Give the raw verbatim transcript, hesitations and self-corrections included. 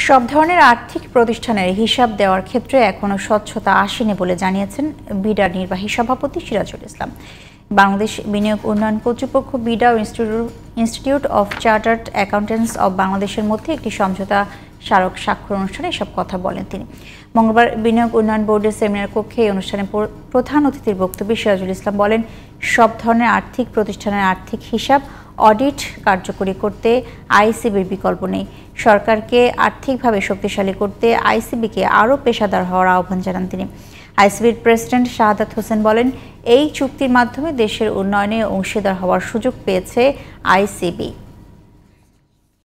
সব ধরনের আর্থিক প্রতিষ্ঠানের হিসাব দেওয়ার ক্ষেত্রে এখনো স্বচ্ছতা আসেনি বলে জানিয়েছেন বিডার নির্বাহী সভাপতি সিরাজুল ইসলাম। বাংলাদেশ বিনিয়োগ উন্নয়ন কর্তৃপক্ষ BIDA institute of chartered accountants of বাংলাদেশের মধ্যে একটি সমঝোতা স্মারক স্বাক্ষর অনুষ্ঠানে এসব কথা বলেন তিনি। মঙ্গলবার বিনিয়োগ উন্নয়ন বোর্ডের সেমিনার কক্ষে এই অনুষ্ঠানে প্রধান অতিথির বক্তব্যে সিরাজুল ইসলাম বলেন, সব ধরনের আর্থিক প্রতিষ্ঠানের আর্থিক হিসাব অডিট কার্যকরী করতে আইসিবির বিকল্প নেই। সরকারকে আর্থিকভাবে শক্তিশালী করতে আইসিবিকে আরও পেশাদার হওয়ার আহ্বান জানান তিনি। আইসিবির প্রেসিডেন্ট শাহাদাত হোসেন বলেন, এই চুক্তির মাধ্যমে দেশের উন্নয়নে অংশীদার হওয়ার সুযোগ পেয়েছে আইসিবি।